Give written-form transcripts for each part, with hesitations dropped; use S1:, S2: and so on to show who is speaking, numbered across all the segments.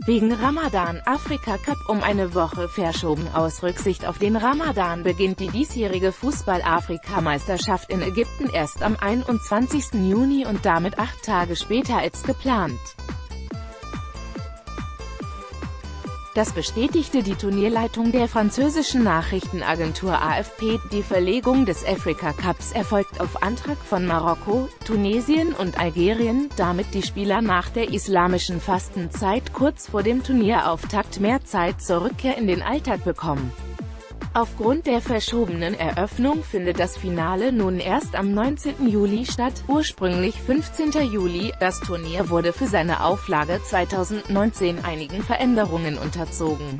S1: Wegen Ramadan Afrika Cup um eine Woche verschoben. Aus Rücksicht auf den Ramadan beginnt die diesjährige Fußball-Afrikameisterschaft in Ägypten erst am 21. Juni und damit 8 Tage später als geplant. Das bestätigte die Turnierleitung der französischen Nachrichtenagentur AFP. Die Verlegung des Africa Cups erfolgt auf Antrag von Marokko, Tunesien und Algerien, damit die Spieler nach der islamischen Fastenzeit kurz vor dem Turnierauftakt mehr Zeit zur Rückkehr in den Alltag bekommen. Aufgrund der verschobenen Eröffnung findet das Finale nun erst am 19. Juli statt, ursprünglich 15. Juli. Das Turnier wurde für seine Auflage 2019 einigen Veränderungen unterzogen.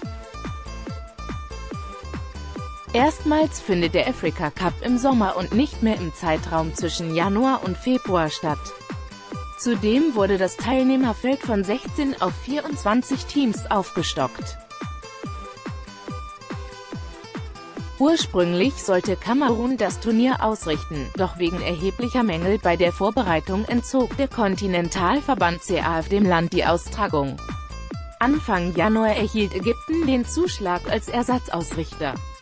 S1: Erstmals findet der Africa Cup im Sommer und nicht mehr im Zeitraum zwischen Januar und Februar statt. Zudem wurde das Teilnehmerfeld von 16 auf 24 Teams aufgestockt. Ursprünglich sollte Kamerun das Turnier ausrichten, doch wegen erheblicher Mängel bei der Vorbereitung entzog der Kontinentalverband CAF dem Land die Austragung. Anfang Januar erhielt Ägypten den Zuschlag als Ersatzausrichter.